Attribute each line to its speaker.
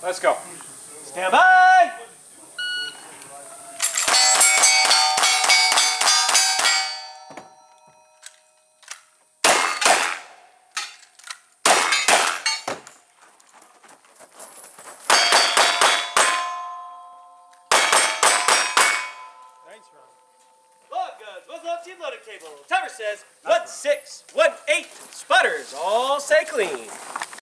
Speaker 1: Let's go.
Speaker 2: Stand by!
Speaker 1: Thanks, Ron.
Speaker 2: Log guns, muzzle up, team loading table. Timer says 1-6, 1-8. Spotters, all say clean.